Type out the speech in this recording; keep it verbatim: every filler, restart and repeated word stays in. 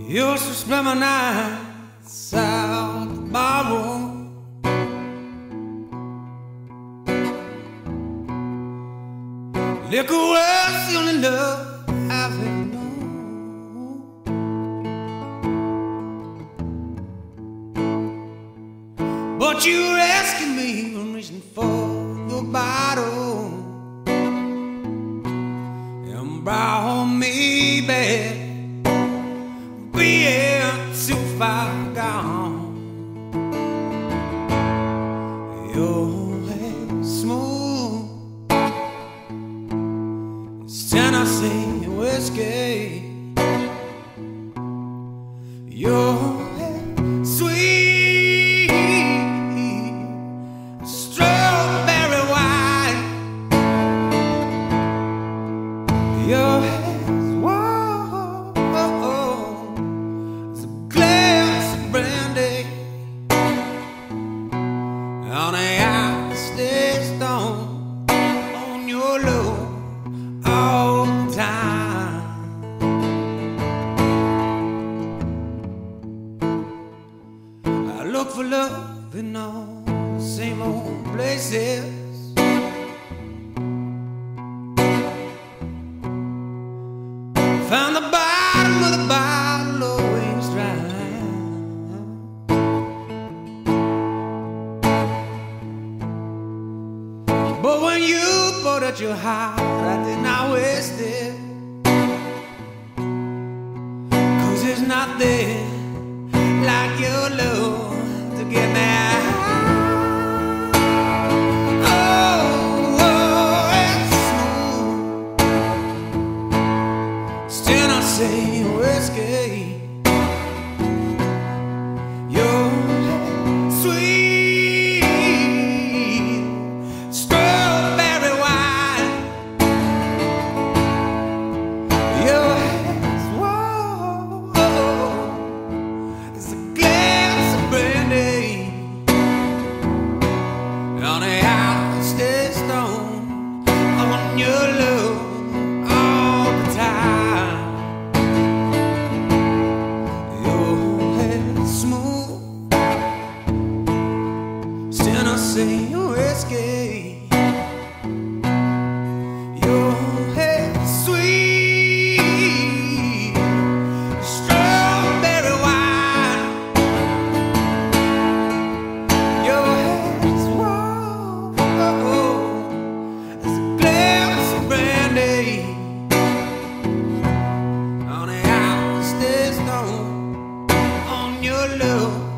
Used to spend my nights out the barroom, liquor was the only love I've ever known. But you rescued me from reaching for the bottle and brought me back, being too far gone. Your hair smooth, it's Tennessee whiskey. Your hair sweet, strawberry wine. Your hair's warm, it's a glass of brandy on a stay stone on your love all the time. I look for love in all the same old places, found the bottom of the bottle always dry. But when you poured out your heart, I did not waste it, 'cause there's nothing like your love to get me high. Oh, oh, it's smooth, it's Tennessee whiskey. Your sweet strawberry wine. Your hair's warm, it's a glass of brandy on a outstay stone on your love all the time. Your hair's smooth, it's Tennessee whiskey. Your hair's sweet, strawberry wine. Your hair's warm, it's a glass of brandy on a outstay stone on your love